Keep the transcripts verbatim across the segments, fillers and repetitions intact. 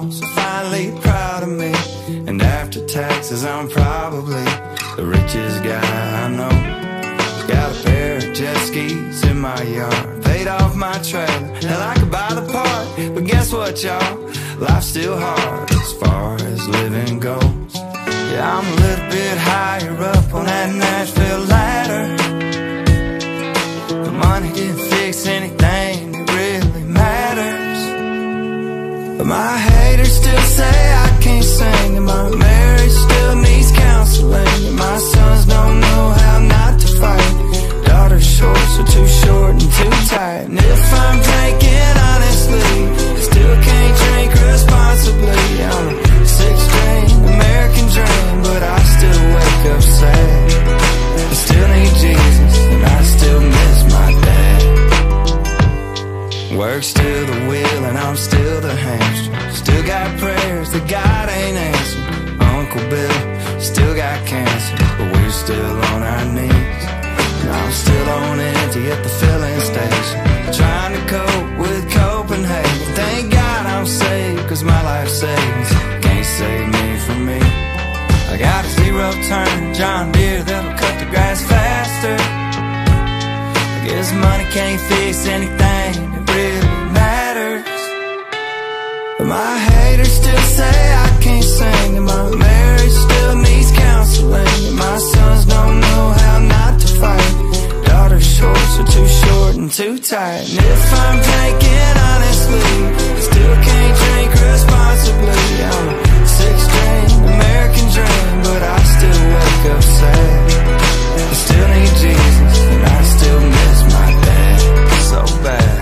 boss are finally proud of me, and after taxes I'm probably the richest guy I know. Got a pair of jet skis in my yard, paid off my trailer, and I could buy the part. But guess what, y'all? Life's still hard as far as living goes. Yeah, I'm a little bit higher up on that Nashville ladder. The money didn't fix anything that really matters, but my haters still say I can't sing, and my marriage still needs counseling, and my sons don't know how not to fight. Daughter's shorts are too short and too tight, and if I'm drinking honestly, still can't drink responsibly. I'm a six-string American dream, but I still wake up sad. I still need Jesus, and I still miss my dad. Work's still the wheel, and I'm still the hamster. Still got prayers that God ain't answered. Uncle Bill still got cancer, but we're still on our knees. And I'm still on empty at the filling station, trying to cope with Copenhagen. Thank God I'm saved, cause my life savings can't save me from me. I got a zero-turn John Deere that'll cut the grass faster. I guess money can't fix anything that really matters, but my haters still say I can't sing, and my marriage still needs counseling, and my sons don't know how not to fight. Daughter's shorts are too short and too tight, and if I'm drinking honestly, still can't drink responsibly. I'm a six-string American dream, but I still wake up sad. I still need Jesus, and I still miss my dad so bad.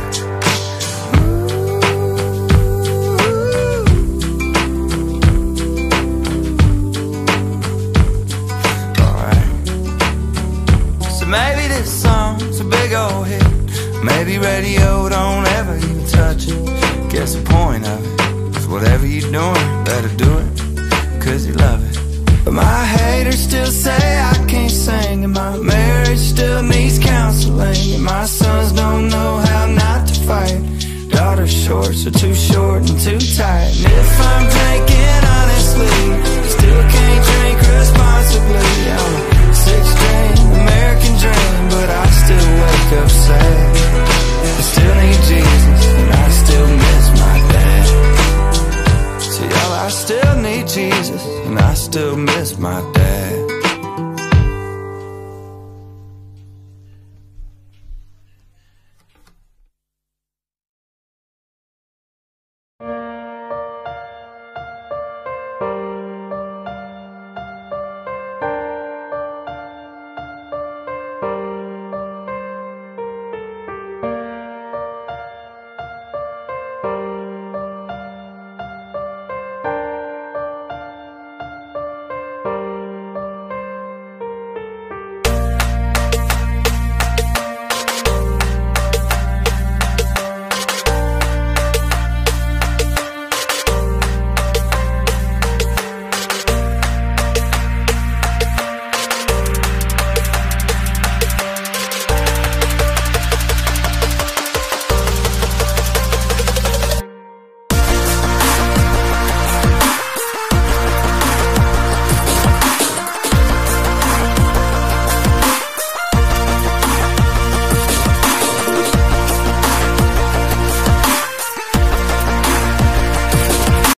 Maybe this song's a big old hit, maybe radio don't ever even touch it. Guess the point of it is whatever you're doing, better do it cause you love it. But my haters still say I can't sing, and my marriage still needs counseling, and my sons don't know how not to fight. Daughter's shorts are too short and too tight, and if I'm drinking honestly, still can't drink responsibly. I'm a six-string American dream, but I still wake up sad. I still need Jesus, and I still miss my dad. See, y'all, I still need Jesus, and I still miss my dad.